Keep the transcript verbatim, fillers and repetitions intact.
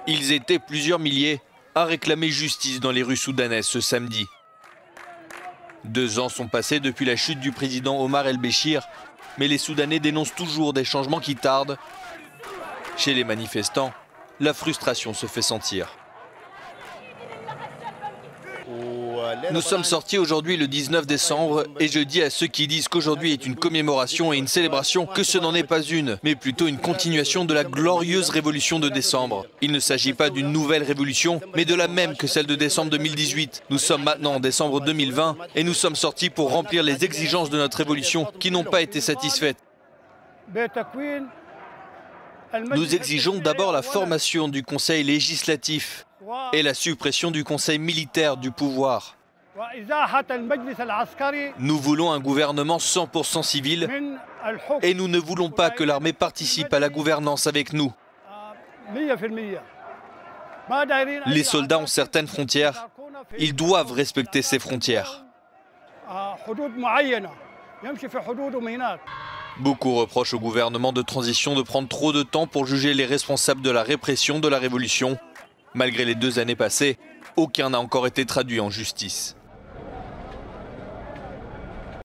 Ils étaient plusieurs milliers à réclamer justice dans les rues soudanaises ce samedi. Deux ans sont passés depuis la chute du président Omar el-Béchir, mais les Soudanais dénoncent toujours des changements qui tardent. Chez les manifestants, la frustration se fait sentir. Nous sommes sortis aujourd'hui le dix-neuf décembre et je dis à ceux qui disent qu'aujourd'hui est une commémoration et une célébration que ce n'en est pas une, mais plutôt une continuation de la glorieuse révolution de décembre. Il ne s'agit pas d'une nouvelle révolution, mais de la même que celle de décembre deux mille dix-huit. Nous sommes maintenant en décembre deux mille vingt et nous sommes sortis pour remplir les exigences de notre révolution qui n'ont pas été satisfaites. Nous exigeons d'abord la formation du Conseil législatif et la suppression du Conseil militaire du pouvoir. Nous voulons un gouvernement cent pour cent civil et nous ne voulons pas que l'armée participe à la gouvernance avec nous. Les soldats ont certaines frontières, ils doivent respecter ces frontières. Beaucoup reprochent au gouvernement de transition de prendre trop de temps pour juger les responsables de la répression de la révolution. Malgré les deux années passées, aucun n'a encore été traduit en justice.